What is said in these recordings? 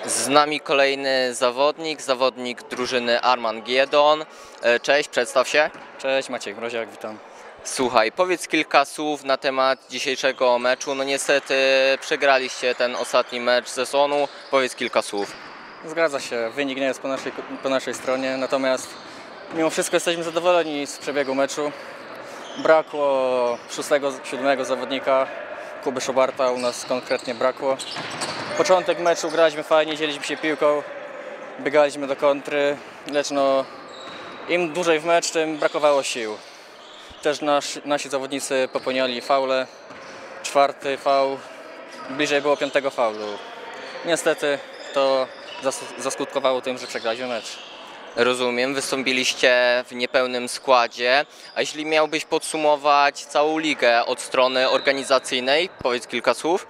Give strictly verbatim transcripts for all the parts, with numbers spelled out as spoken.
Z nami kolejny zawodnik, zawodnik drużyny Armageddon. Cześć, przedstaw się. Cześć, Maciej Mroziak, witam. Słuchaj, powiedz kilka słów na temat dzisiejszego meczu. No niestety przegraliście ten ostatni mecz sezonu. Powiedz kilka słów. Zgadza się, wynik nie jest po naszej, po naszej stronie, natomiast mimo wszystko jesteśmy zadowoleni z przebiegu meczu. Brakło szóstego, siódmego zawodnika, Kuby Szobarta, u nas konkretnie brakło. Początek meczu graliśmy fajnie, dzieliliśmy się piłką, biegaliśmy do kontry, lecz no, im dłużej w mecz, tym brakowało sił. Też nas, nasi zawodnicy popełniali faule, czwarty faul, bliżej było piątego faulu. Niestety to zaskutkowało tym, że przegraliśmy mecz. Rozumiem, wystąpiliście w niepełnym składzie, a jeśli miałbyś podsumować całą ligę od strony organizacyjnej, powiedz kilka słów.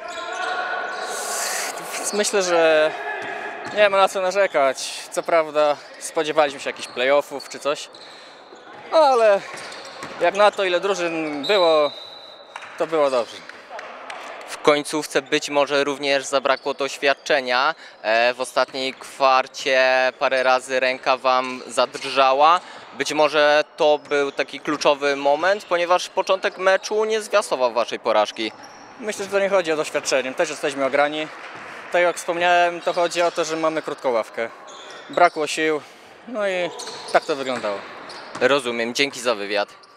Myślę, że nie ma na co narzekać. Co prawda spodziewaliśmy się jakichś playoffów czy coś, ale jak na to, ile drużyn było, to było dobrze. W końcówce być może również zabrakło doświadczenia. W ostatniej kwarcie parę razy ręka Wam zadrżała. Być może to był taki kluczowy moment, ponieważ początek meczu nie zwiastował Waszej porażki. Myślę, że to nie chodzi o doświadczenie. Też jesteśmy ograni. Tak jak wspomniałem, to chodzi o to, że mamy krótką ławkę. Brakło sił, no i tak to wyglądało. Rozumiem, dzięki za wywiad.